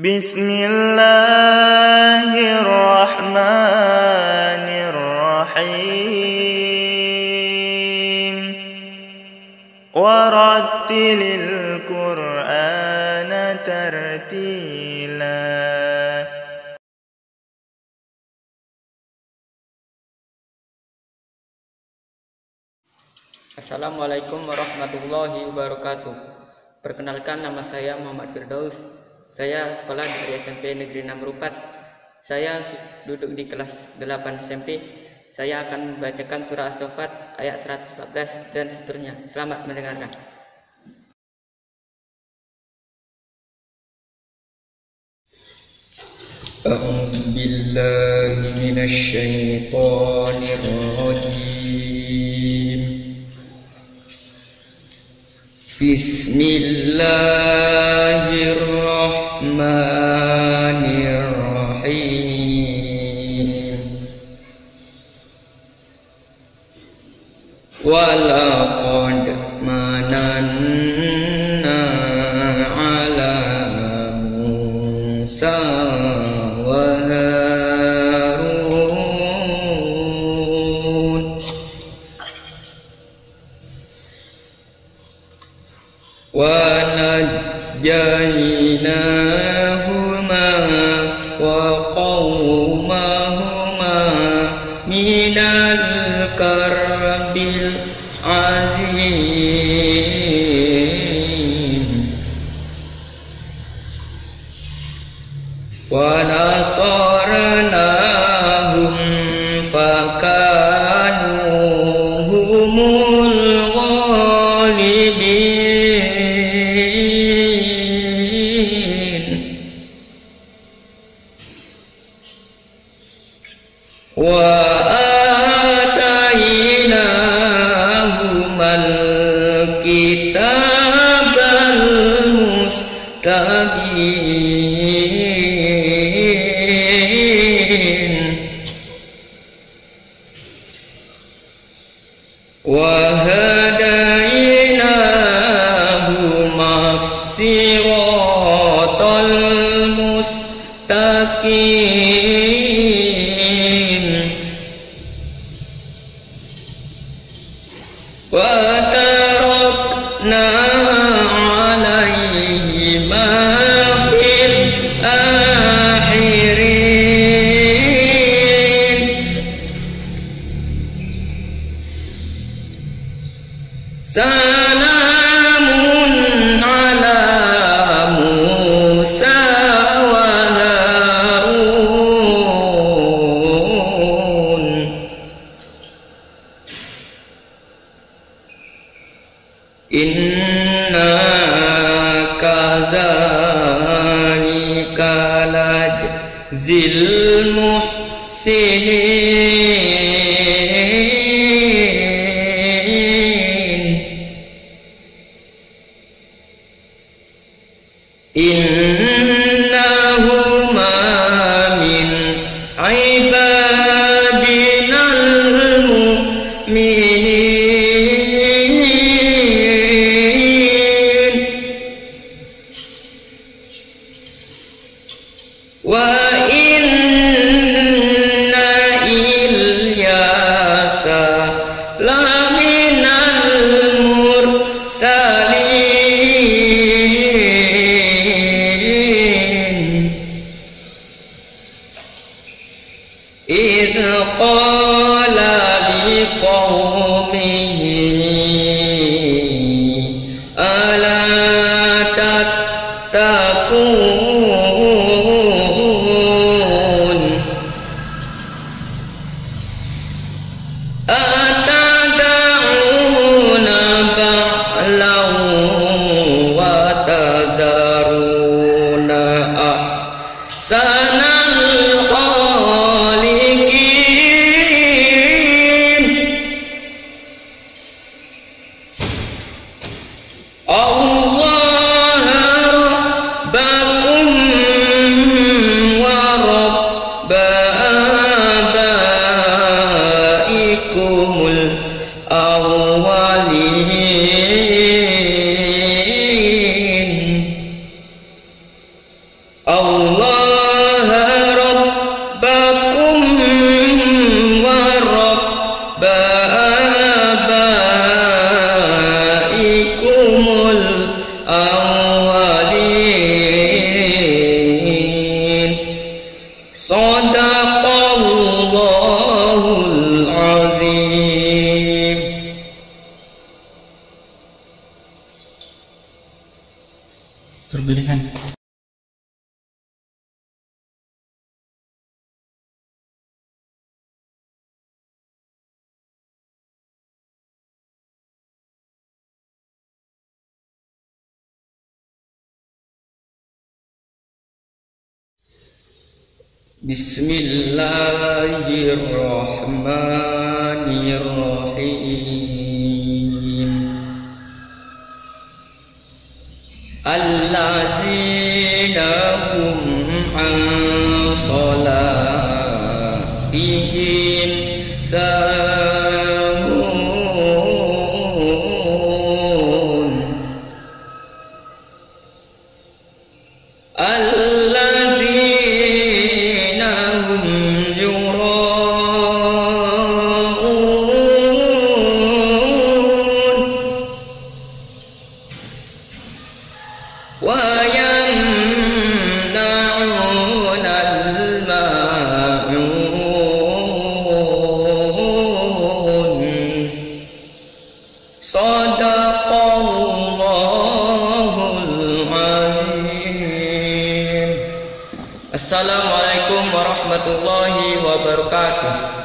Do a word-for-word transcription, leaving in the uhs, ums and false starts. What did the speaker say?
Bismillahirrahmanirrahim. Warattilil Qur'ana tartila. Assalamualaikum warahmatullahi wabarakatuh. Perkenalkan, nama saya Muhammad Firdaus. Saya sekolah di S M P Negeri enam Merupat. Saya duduk di kelas delapan S M P. Saya akan membacakan surah As-Saffat ayat seratus empat belas dan seterusnya. Selamat mendengarkan. A'udzu billahi minasy syaithanir rajim. Bismillahirrahmanirrahim. Walaqad mananna ala Musa wa Harun wa najjaynahuma wa qaumahuma minal karbil azim wa nasarnahum fakanu humul ghalibin wa kitabal mustabin wa hadainahuma siratal mustaqim wa tarakna alaihima fil akhirin salamun ala Musa wa Harun inna kadzalika najzil muhsinin innahuma min ibadinal mu'minin wa inna Ilyasa laminal mursalin idh qala liqaumihi ala tattaqun atad'una ba'lan wa tadharuna ahsanal khaliqin Allah rabbakum wa rabba abaikumul awwalin. Allah terpilihkan. Bismillahirrahmanirrahim. Alladzina hum an salatihim sahun. Alladzina hum yura'un wa yamna'una al-ma'un. Sadaqallahul azim. Assalamualaikum warahmatullahi wabarakatuh.